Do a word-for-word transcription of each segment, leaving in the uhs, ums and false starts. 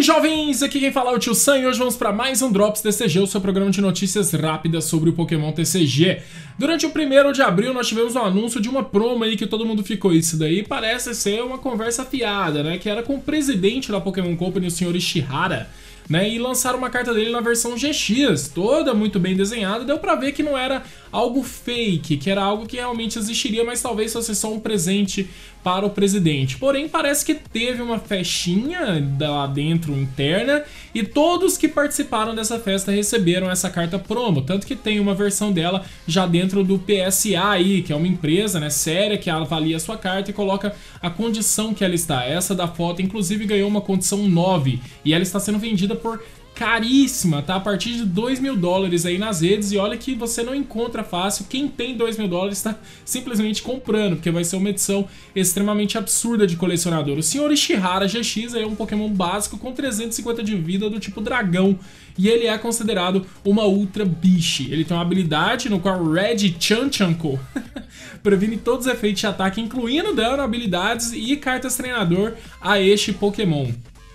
aí, jovens? Aqui quem fala é o Tio Sam e hoje vamos para mais um Drops T C G, o seu programa de notícias rápidas sobre o Pokémon T C G. Durante o primeiro de abril nós tivemos um anúncio de uma promo aí que todo mundo ficou, isso daí parece ser uma conversa fiada, né? Que era com o presidente da Pokémon Company, o senhor Ishihara, né? E lançaram uma carta dele na versão G X, toda muito bem desenhada, deu pra ver que não era algo fake, que era algo que realmente existiria, mas talvez fosse só um presente para o presidente. Porém, parece que teve uma festinha lá dentro interna e todos que participaram dessa festa receberam essa carta promo, tanto que tem uma versão dela já dentro do P S A aí, que é uma empresa, né, séria, que avalia a sua carta e coloca a condição que ela está. Essa da foto, inclusive, ganhou uma condição nove e ela está sendo vendida por caríssima, tá? A partir de dois mil dólares aí nas redes, e olha que você não encontra fácil. Quem tem dois mil dólares está simplesmente comprando, porque vai ser uma edição extremamente absurda de colecionador. O senhor Ishihara G X é um Pokémon básico com trezentos e cinquenta de vida do tipo dragão, e ele é considerado uma Ultra Biche. Ele tem uma habilidade no qual Red Chanchanko previne todos os efeitos de ataque, incluindo dano, habilidades e cartas treinador a este Pokémon.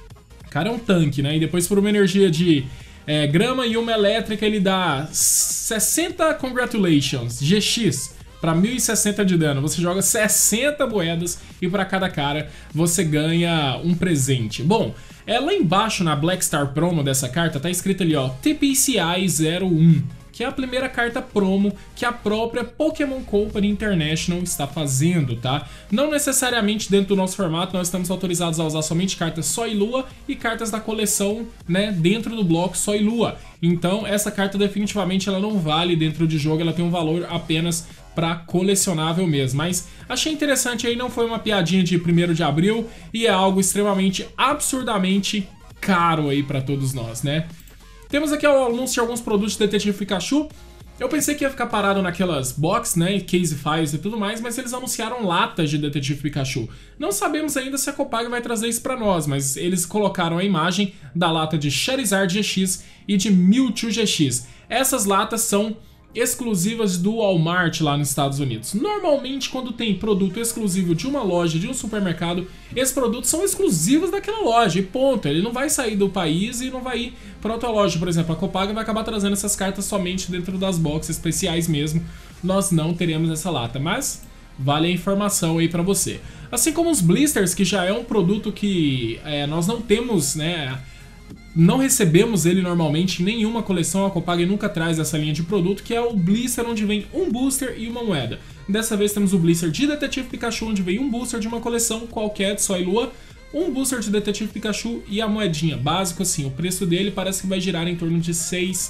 O cara é um tanque, né? E depois por uma energia de é, grama e uma elétrica ele dá sessenta Congratulations G X para mil e sessenta de dano. Você joga sessenta moedas e para cada cara você ganha um presente. Bom, é, lá embaixo na Black Star Promo dessa carta tá escrito ali, ó, T P C I zero um. Que é a primeira carta promo que a própria Pokémon Company International está fazendo, tá? Não necessariamente dentro do nosso formato, nós estamos autorizados a usar somente cartas Sol e Lua e cartas da coleção, né, dentro do bloco Sol e Lua. Então, essa carta definitivamente ela não vale dentro de jogo, ela tem um valor apenas para colecionável mesmo. Mas achei interessante aí, não foi uma piadinha de primeiro de abril e é algo extremamente, absurdamente caro aí para todos nós, né? Temos aqui o anúncio de alguns produtos de Detetive Pikachu. Eu pensei que ia ficar parado naquelas box, né, case files e tudo mais, mas eles anunciaram latas de Detetive Pikachu. Não sabemos ainda se a Copag vai trazer isso pra nós, mas eles colocaram a imagem da lata de Charizard G X e de Mewtwo G X. Essas latas são exclusivas do Walmart lá nos Estados Unidos. Normalmente, quando tem produto exclusivo de uma loja, de um supermercado, esses produtos são exclusivos daquela loja e ponto. Ele não vai sair do país e não vai ir para outra loja. Por exemplo, a Copag vai acabar trazendo essas cartas somente dentro das boxes especiais mesmo. Nós não teremos essa lata, mas vale a informação aí para você. Assim como os blisters, que já é um produto que é, nós não temos, né... Não recebemos ele normalmente em nenhuma coleção, a Copag nunca traz essa linha de produto, que é o blister onde vem um booster e uma moeda. Dessa vez temos o blister de Detetive Pikachu, onde vem um booster de uma coleção qualquer de Sol e Lua, um booster de Detetive Pikachu e a moedinha. Básico assim, o preço dele parece que vai girar em torno de seis,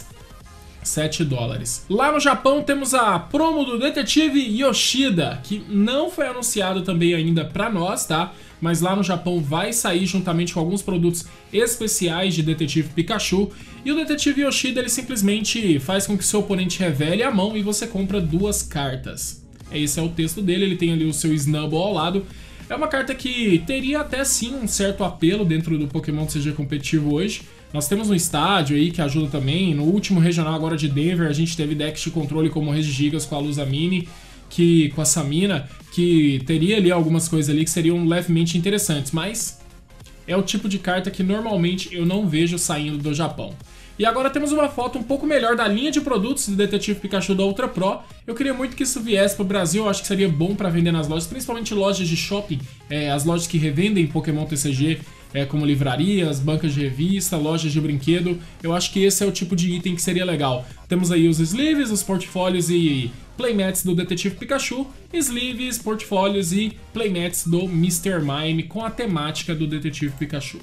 sete dólares. Lá no Japão temos a promo do Detetive Yoshida, que não foi anunciado também ainda pra nós, tá? Mas lá no Japão vai sair juntamente com alguns produtos especiais de Detetive Pikachu. E o Detetive Yoshida, ele simplesmente faz com que seu oponente revele a mão e você compra duas cartas. Esse é o texto dele, ele tem ali o seu Snubbull ao lado. É uma carta que teria até sim um certo apelo dentro do Pokémon T C G competitivo hoje. Nós temos um estádio aí que ajuda também. No último regional agora de Denver, a gente teve decks de controle como o Regigigas com a Lusa Mini, que, com a Samina, que teria ali algumas coisas ali que seriam levemente interessantes, mas é o tipo de carta que normalmente eu não vejo saindo do Japão. E agora temos uma foto um pouco melhor da linha de produtos do Detetive Pikachu da Ultra Pro. Eu queria muito que isso viesse para o Brasil, eu acho que seria bom para vender nas lojas, principalmente lojas de shopping, é, as lojas que revendem Pokémon T C G, é, como livrarias, bancas de revista, lojas de brinquedo. Eu acho que esse é o tipo de item que seria legal. Temos aí os sleeves, os portfólios e playmats do Detetive Pikachu, sleeves, portfólios e playmats do mister Mime com a temática do Detetive Pikachu.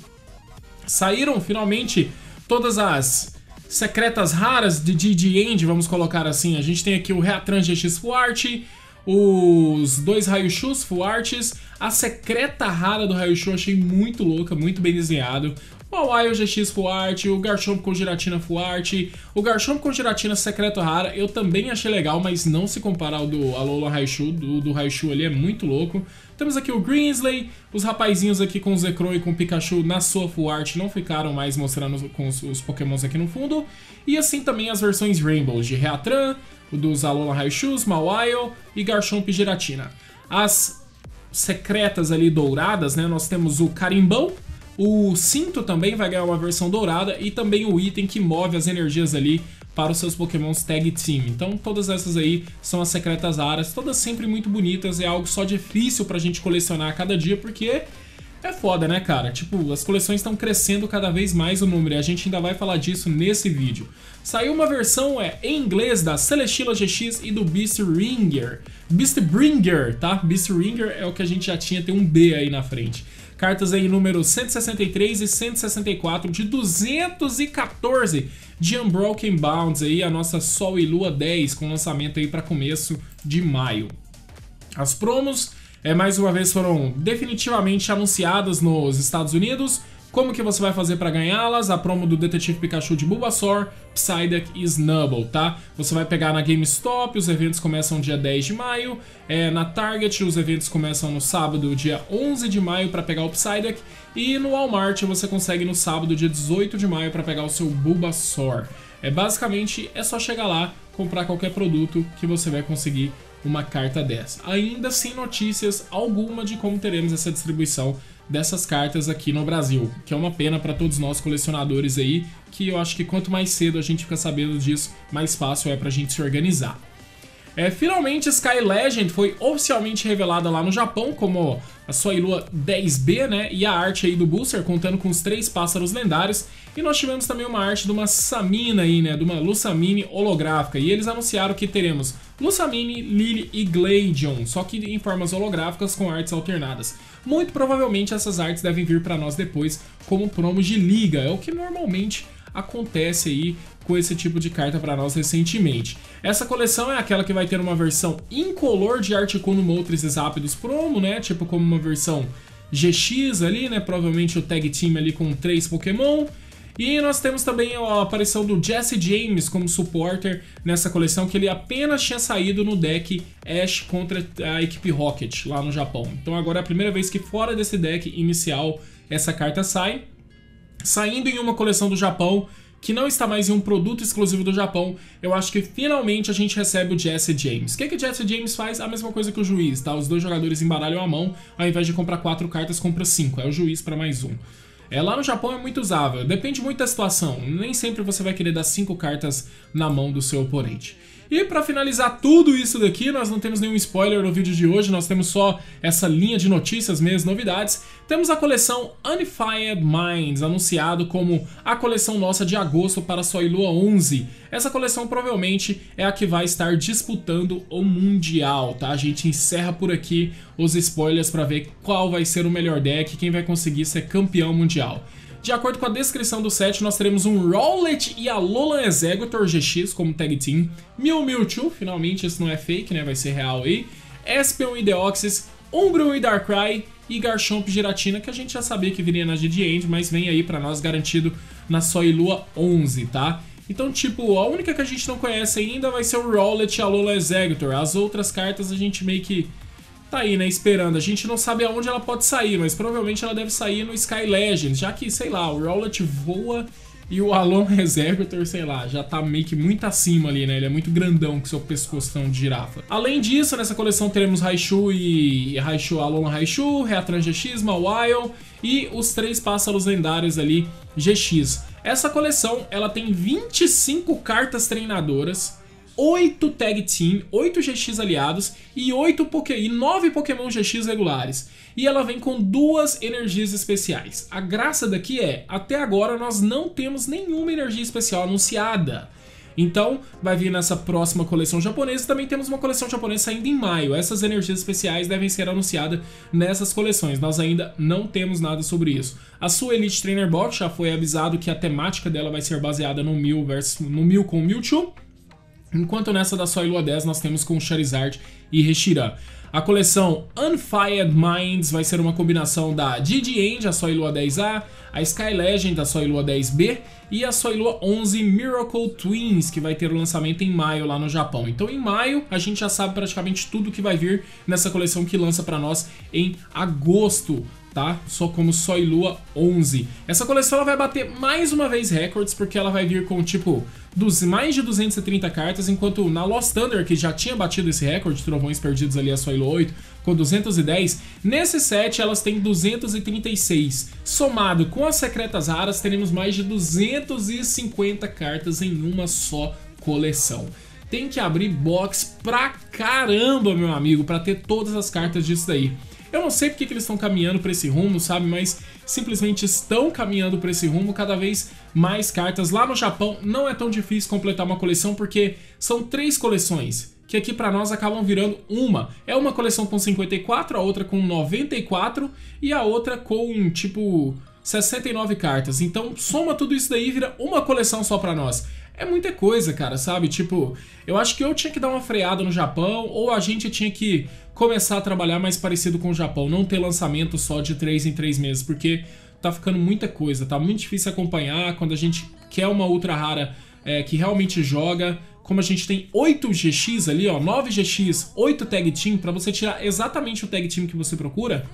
Saíram finalmente todas as secretas raras de G G End, vamos colocar assim. A gente tem aqui o Reatran G X Full Art, os dois Raichus Full Arts, a secreta rara do Raichu, achei muito louca, muito bem desenhado. O Mawile G X Full Art, o Garchomp com Giratina Full Art, o Garchomp com Giratina secreto rara, eu também achei legal, mas não se compara ao do Alola Raichu, do, do Raichu ali é muito louco. Temos aqui o Greensley, os rapazinhos aqui com o Zekrom e com o Pikachu na sua Full Art não ficaram mais mostrando com os, os Pokémons aqui no fundo. E assim também as versões Rainbows de Reatran, o dos Alola Raichus, Mawile e Garchomp e Giratina. As secretas ali douradas, né, nós temos o Carimbão, O cinto também vai ganhar uma versão dourada e também o item que move as energias ali para os seus Pokémons Tag Team. Então todas essas aí são as secretas raras, todas sempre muito bonitas, é algo só difícil pra gente colecionar a cada dia, porque é foda, né, cara? Tipo, as coleções estão crescendo cada vez mais o número e a gente ainda vai falar disso nesse vídeo. Saiu uma versão é, em inglês da Celesteela G X e do Beastringer. Beastbringer, tá? Beastringer é o que a gente já tinha, tem um B aí na frente. Cartas aí número cento e sessenta e três e cento e sessenta e quatro de duzentos e quatorze de Unbroken Bounds aí, a nossa Sol e Lua dez com lançamento aí para começo de maio. As promos, é, mais uma vez, foram definitivamente anunciadas nos Estados Unidos. Como que você vai fazer para ganhá-las? A promo do Detetive Pikachu de Bulbasaur, Psyduck e Snubbull, tá? Você vai pegar na GameStop, os eventos começam dia dez de maio. É, na Target, os eventos começam no sábado, dia onze de maio, para pegar o Psyduck. E no Walmart, você consegue no sábado, dia dezoito de maio, para pegar o seu Bulbasaur. É, basicamente, é só chegar lá, comprar qualquer produto que você vai conseguir uma carta dessa. Ainda sem notícias alguma de como teremos essa distribuição dessas cartas aqui no Brasil, que é uma pena para todos nós colecionadores aí, que eu acho que quanto mais cedo a gente fica sabendo disso, mais fácil é pra gente se organizar. É, finalmente Sky Legend foi oficialmente revelada lá no Japão como a Sol e Lua dez B, né? E a arte aí do booster contando com os três pássaros lendários. E nós tivemos também uma arte de uma Samina aí, né? De uma Lusamine holográfica. E eles anunciaram que teremos Lusamine, Lily e Gladion, só que em formas holográficas com artes alternadas. Muito provavelmente essas artes devem vir para nós depois como promos de liga, é o que normalmente acontece aí com esse tipo de carta para nós recentemente. Essa coleção é aquela que vai ter uma versão incolor de Articuno, Moltres e Zapdos promo, né? Tipo como uma versão G X ali, né? Provavelmente o Tag Team ali com três Pokémon. E nós temos também a aparição do Jesse James como supporter nessa coleção, que ele apenas tinha saído no deck Ash contra a equipe Rocket lá no Japão. Então agora é a primeira vez que fora desse deck inicial essa carta sai. Saindo em uma coleção do Japão, que não está mais em um produto exclusivo do Japão, eu acho que finalmente a gente recebe o Jesse James. O que, que o Jesse James faz? A mesma coisa que o Juiz, tá? Os dois jogadores embaralham a mão, ao invés de comprar quatro cartas, compra cinco. É o Juiz para mais um. É, lá no Japão é muito usável, depende muito da situação, nem sempre você vai querer dar cinco cartas na mão do seu oponente. E para finalizar tudo isso daqui, nós não temos nenhum spoiler no vídeo de hoje, nós temos só essa linha de notícias mesmo, novidades. Temos a coleção Unified Minds, anunciado como a coleção nossa de agosto para Sol e Lua onze. Essa coleção provavelmente é a que vai estar disputando o Mundial, tá? A gente encerra por aqui os spoilers para ver qual vai ser o melhor deck, quem vai conseguir ser campeão mundial. De acordo com a descrição do set, nós teremos um Rowlet e a Alolan Exeggutor G X como Tag Team, Mew Mewtwo, finalmente isso não é fake, né, vai ser real aí, Espeon e Deoxys, Umbreon e Darkrai e Garchomp e Giratina, que a gente já sabia que viria na G D End, mas vem aí pra nós garantido na Sol e Lua onze, tá? Então, tipo, a única que a gente não conhece ainda vai ser o Rowlet e a Alolan Exeggutor, as outras cartas a gente meio que tá aí, né, esperando. A gente não sabe aonde ela pode sair, mas provavelmente ela deve sair no Sky Legends, já que, sei lá, o Rowlet voa e o Alolan Exeggutor, sei lá, já tá meio que muito acima ali, né, ele é muito grandão com seu pescoção de girafa. Além disso, nessa coleção teremos Raichu e Raichu, Alolan Raichu, Reatran G X, Mawile e os três pássaros lendários ali G X. Essa coleção, ela tem vinte e cinco cartas treinadoras, oito Tag Team, oito G X aliados e, oito Poké... e nove Pokémon G X regulares. E ela vem com duas energias especiais. A graça daqui é, até agora nós não temos nenhuma energia especial anunciada. Então, vai vir nessa próxima coleção japonesa. Também temos uma coleção japonesa saindo em maio. Essas energias especiais devem ser anunciadas nessas coleções. Nós ainda não temos nada sobre isso. A sua Elite Trainer Box já foi avisado que a temática dela vai ser baseada no Mew, versus... no Mew com Mewtwo. Enquanto nessa da Sol e Lua dez nós temos com Charizard e Reshiram. A coleção Unified Minds vai ser uma combinação da G D End, a Sol e Lua dez A, a Sky Legend, a Sol e Lua dez B e a Sol e Lua onze Miracle Twins, que vai ter o lançamento em maio lá no Japão. Então em maio a gente já sabe praticamente tudo que vai vir nessa coleção que lança para nós em agosto tá? Só como Sol e Lua onze. Essa coleção ela vai bater mais uma vez recordes, porque ela vai vir com, tipo, dos mais de duzentas e trinta cartas, enquanto na Lost Thunder, que já tinha batido esse recorde, Trovões Perdidos ali, a Sol e Lua oito, com duzentas e dez, nesse set elas têm duzentas e trinta e seis. Somado com as secretas raras, teremos mais de duzentas e cinquenta cartas em uma só coleção. Tem que abrir box pra caramba, meu amigo, pra ter todas as cartas disso daí. Eu não sei porque que eles estão caminhando para esse rumo, sabe? Mas simplesmente estão caminhando para esse rumo, cada vez mais cartas. Lá no Japão não é tão difícil completar uma coleção, porque são três coleções, que aqui para nós acabam virando uma. É uma coleção com cinquenta e quatro, a outra com noventa e quatro e a outra com, tipo, sessenta e nove cartas. Então soma tudo isso daí e vira uma coleção só para nós. É muita coisa, cara, sabe? Tipo, eu acho que eu tinha que dar uma freada no Japão, ou a gente tinha que começar a trabalhar mais parecido com o Japão, não ter lançamento só de três em três meses, porque tá ficando muita coisa, tá muito difícil acompanhar. Quando a gente quer uma ultra rara é, que realmente joga, como a gente tem oito G X ali, ó, nove G X, oito Tag Team, pra você tirar exatamente o Tag Team que você procura,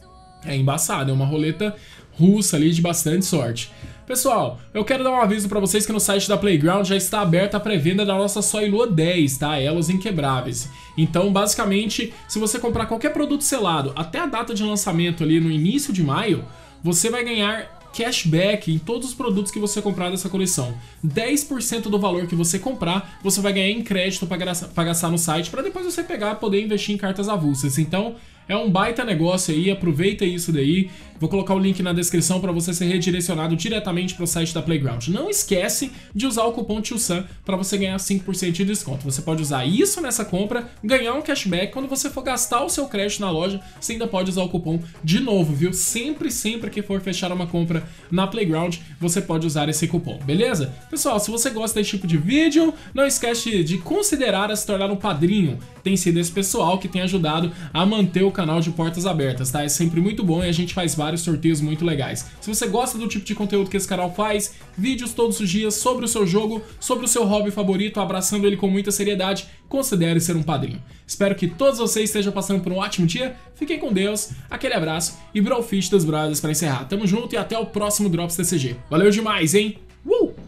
é embaçado, é uma roleta russa ali de bastante sorte. Pessoal, eu quero dar um aviso pra vocês que no site da Playground já está aberta a pré-venda da nossa Sol e Lua dez, tá? Elos Inquebráveis. Então, basicamente, se você comprar qualquer produto selado até a data de lançamento ali no início de maio, você vai ganhar cashback em todos os produtos que você comprar dessa coleção. dez por cento do valor que você comprar, você vai ganhar em crédito para gastar no site, para depois você pegar e poder investir em cartas avulsas. Então, é um baita negócio aí, aproveita isso daí. Vou colocar o link na descrição para você ser redirecionado diretamente para o site da Playground. Não esquece de usar o cupom TioSam para você ganhar cinco por cento de desconto. Você pode usar isso nessa compra, ganhar um cashback. Quando você for gastar o seu crédito na loja, você ainda pode usar o cupom de novo, viu? Sempre, sempre que for fechar uma compra na Playground, você pode usar esse cupom, beleza? Pessoal, se você gosta desse tipo de vídeo, não esquece de considerar a se tornar um padrinho. Tem sido esse pessoal que tem ajudado a manter o canal de portas abertas, tá? É sempre muito bom e a gente faz vários sorteios muito legais. Se você gosta do tipo de conteúdo que esse canal faz, vídeos todos os dias sobre o seu jogo, sobre o seu hobby favorito, abraçando ele com muita seriedade, considere ser um padrinho. Espero que todos vocês estejam passando por um ótimo dia, fiquem com Deus, aquele abraço e Brofist dos Brothers pra encerrar. Tamo junto e até o próximo Drops T C G. Valeu demais, hein? Uh!